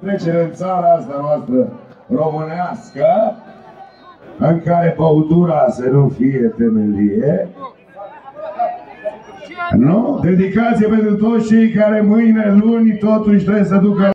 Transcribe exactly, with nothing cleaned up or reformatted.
trecere în țara asta noastră românească, în care băutura să nu fie temelie. Nu? Dedicație pentru toți cei care mâine, luni, totuși trebuie să ducă